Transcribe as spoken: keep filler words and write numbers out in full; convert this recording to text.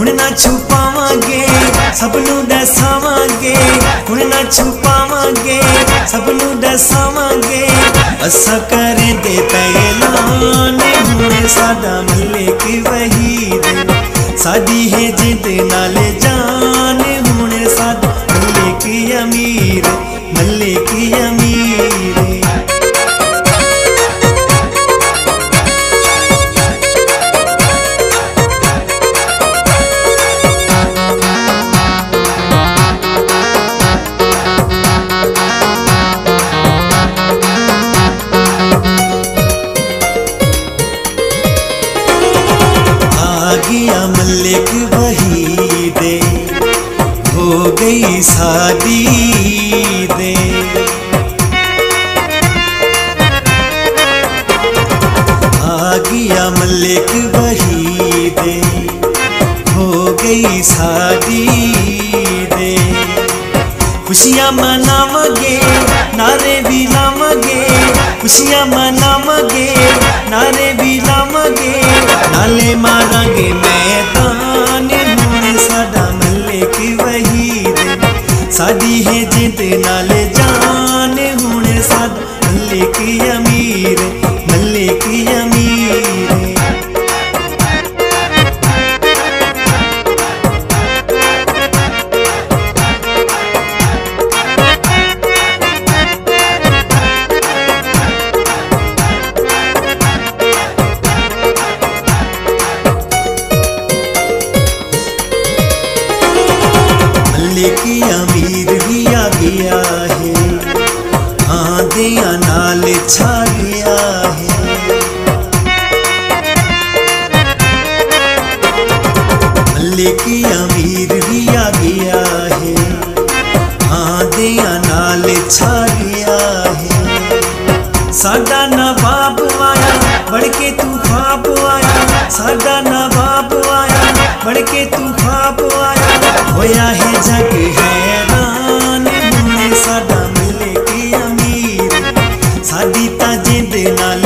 हुण ना छुपावांगे सबनू दसावांगे, हुण ना छुपावांगे सबनू दसावांगे। असा करे दे ऐलान हुण साडा मलिक वहीद, साडी है जिद नाल जान हुण साडा मलिक अमीर, मलिक अमीर। मलिक वहीद हो गई शादी दे, आ गया मलिक वहीद हो गई शादी दे। खुशियां मनावांगे नारे भी लावांगे, खुशियां मनावांगे नारे भी लावांगे, नाले मारांगे मैदान हुण साडा मलिक वहीद, साडी है जिद नाल जान हुण साडा मलिक अमीर, मलिक अमीर। मलिक अमीर भी आ गया है, आंधियां नाल छा गया है। मलिक अमीर भी आ गया है, आंधियां नाल छा गया है। साडा नवाब आया बढ़ के तूफान आया, साडा नवाब आया बढ़ के तूफान आया। होया है जग हैरान हुण साडा मलिक अमीर, साडी तां जिद नाल